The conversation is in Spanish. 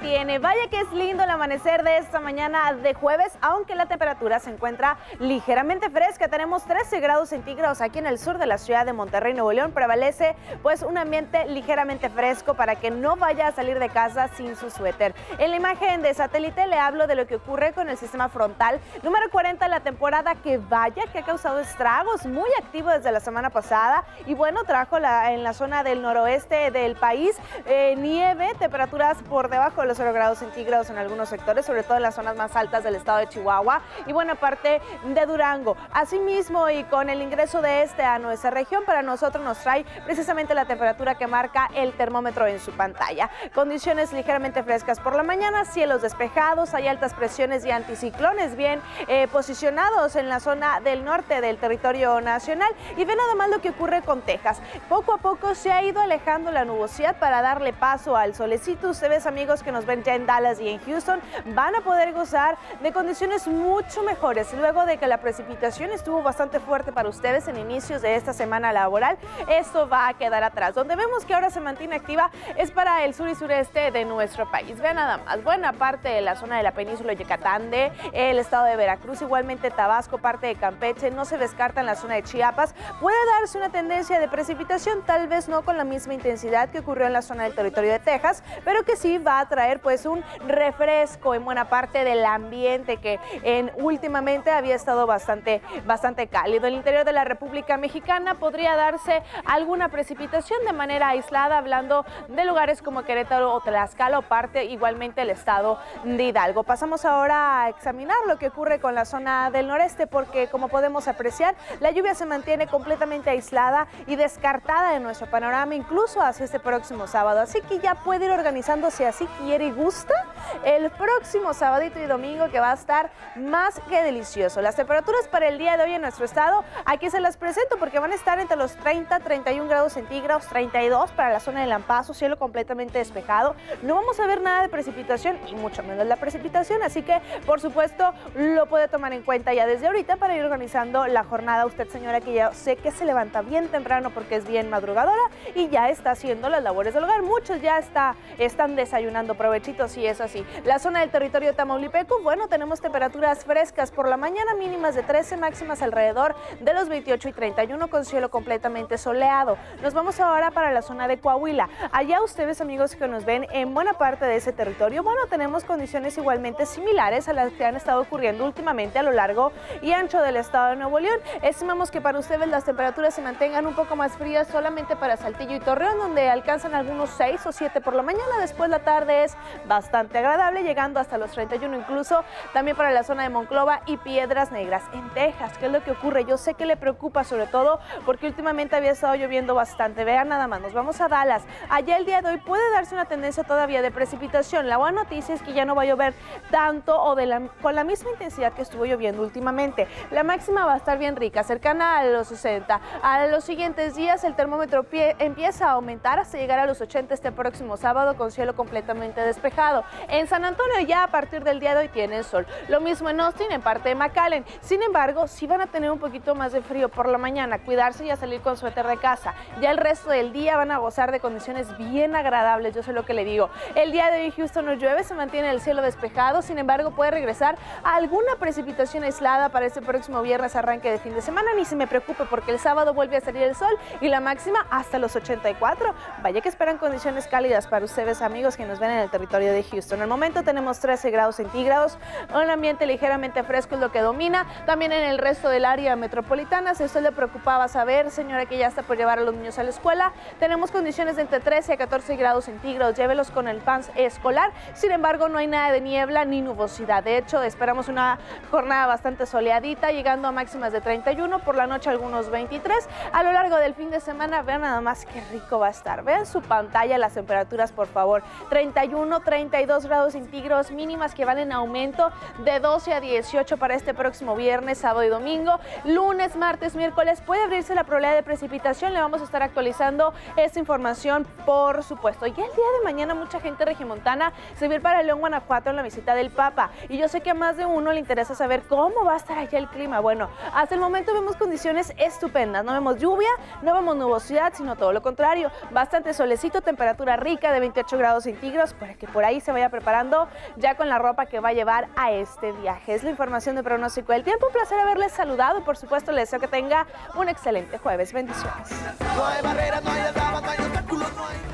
mantiene. Vaya que es lindo el amanecer de esta mañana de jueves, aunque la temperatura se encuentra ligeramente fresca. Tenemos 13 grados centígrados aquí en el sur de la ciudad de Monterrey, Nuevo León. Prevalece pues un ambiente ligeramente fresco para que no vaya a salir de casa sin su suéter. En la imagen de satélite le hablo de lo que ocurre con el sistema frontal número 40 de la temporada, que vaya que ha causado estragos, muy activo desde la semana pasada y bueno, trajo en la zona del noroeste del país nieve, temperaturas por debajo de los 0 grados centígrados en algunos sectores, sobre todo en las zonas más altas del estado de Chihuahua y buena parte de Durango. Asimismo, y con el ingreso de este a nuestra región, para nosotros nos trae precisamente la temperatura que marca el termómetro en su pantalla. Condiciones ligeramente frescas por la mañana, cielos despejados, hay altas presiones y anticiclones bien posicionados en la zona del norte del territorio nacional. Y ve nada más lo que ocurre con Texas. Poco a poco se ha ido alejando la nubosidad para darle paso al solecito. Ustedes, amigos que nos ven ya en Dallas y en Houston, van a poder gozar de condiciones mucho mejores luego de que la precipitación estuvo bastante fuerte para ustedes en inicios de esta semana laboral. Esto va a quedar atrás. Donde vemos que ahora se mantiene activa es para el sur y sureste de nuestro país. Vean nada más, buena parte de la zona de la península de Yucatán, de el estado de Veracruz, igualmente Tabasco, parte de Campeche, no se descarta en la zona de Chiapas. Puede darse una tendencia de precipitación, tal vez no con la misma intensidad que ocurrió en la zona del territorio de Texas, pero que sí va a traer pues un refresco en buena parte del ambiente que últimamente había estado bastante cálido. En el interior de la República Mexicana podría darse alguna precipitación de manera aislada, hablando de lugares como Querétaro o Tlaxcala o parte igualmente el estado de Hidalgo. Pasamos ahora a examinar lo que ocurre con la zona del noreste, porque como podemos apreciar, la lluvia se mantiene completamente aislada y descartada de nuestro panorama, incluso hacia este próximo sábado. Así que ya puede ir organizando, si así quiere y gusta, el próximo sabadito y domingo, que va a estar más que delicioso. Las temperaturas para el día de hoy en nuestro estado, aquí se las presento porque van a estar entre los 30, 31 grados centígrados, 32 para la zona de Lampazo, cielo completamente despejado. No vamos a ver nada de precipitación y mucho menos la precipitación, así que por supuesto lo puede tomar en cuenta ya desde ahorita para ir organizando la jornada. Usted, señora, que ya sé que se levanta bien temprano porque es bien madrugadora y ya está haciendo las labores del hogar. Muchos ya están desayunando, provechitos, y es así. La zona del territorio tamaulipeco, bueno, tenemos temperaturas frescas por la mañana, mínimas de 13, máximas alrededor de los 28 y 31 con cielo completamente soleado. Nos vamos ahora para la zona de Coahuila. Allá ustedes, amigos que nos ven en buena parte de ese territorio, bueno, tenemos condiciones igualmente similares a las que han estado ocurriendo últimamente a lo largo y ancho del estado de Nuevo León. Estimamos que para ustedes las temperaturas se mantengan un poco más frías solamente para Saltillo y Torreón, donde alcanzan algunos 6 o 7 por la mañana. Después la tarde es bastante agradable, llegando hasta los 31 incluso, también para la zona de Monclova y Piedras Negras. En Texas, ¿qué es lo que ocurre? Yo sé que le preocupa, sobre todo porque últimamente había estado lloviendo bastante. Vean nada más, nos vamos a Dallas. Allá el día de hoy puede darse una tendencia todavía de precipitación. La buena noticia es que ya no va a llover tanto o con la misma intensidad que estuvo lloviendo últimamente. La máxima va a estar bien rica, cercana a los 60. A los siguientes días el termómetro empieza a aumentar hasta llegar a los 80 este próximo sábado con cielo completamente despejado. En San Antonio ya a partir del día de hoy tienen sol. Lo mismo en Austin, en parte de McAllen. Sin embargo, sí van a tener un poquito más de frío por la mañana, cuidarse y a salir con suéter de casa. Ya el resto del día van a gozar de condiciones bien agradables, yo sé lo que le digo. El día de hoy Houston no llueve, se mantiene el cielo despejado, sin embargo puede regresar a alguna precipitación aislada para este próximo viernes, arranque de fin de semana. Ni se me preocupe porque el sábado vuelve a salir el sol y la máxima hasta los 84. Vaya que esperan condiciones cálidas para ustedes, amigos que nos ven en el territorio de Houston. Al momento tenemos 13 grados centígrados, un ambiente ligeramente fresco es lo que domina. También en el resto del área metropolitana, si a usted le preocupaba saber, señora, que ya está por llevar a los niños a la escuela, tenemos condiciones de entre 13 a 14 grados centígrados. Llévelos con el pants escolar. Sin embargo, no hay nada de niebla ni nubosidad. De hecho, esperamos una jornada bastante soleadita, llegando a máximas de 31, por la noche algunos 23. A lo largo del fin de semana, vean nada más qué rico va a estar. Vean su pantalla las temperaturas, por favor. 31, 32 grados centígrados mínimas que van en aumento de 12 a 18 para este próximo viernes, sábado y domingo. Lunes, martes, miércoles puede abrirse la probabilidad de precipitación. Le vamos a estar actualizando esta información, por supuesto. Y el día de mañana mucha gente regiomontana se va a ir para León, Guanajuato en la visita del Papa. Y yo sé que a más de uno le interesa saber cómo va a estar allá el clima. Bueno, hasta el momento vemos condiciones estupendas. No vemos lluvia, no vemos nubosidad, sino todo lo contrario. Bastante solecito, temperatura rica de 28 grados centígrados para que por ahí se vaya preparando ya con la ropa que va a llevar a este viaje. Es la información de pronóstico del tiempo. Un placer haberles saludado y por supuesto les deseo que tenga un excelente jueves. Bendiciones. No hay barreras, no hay trabas, no hay obstáculos, no hay...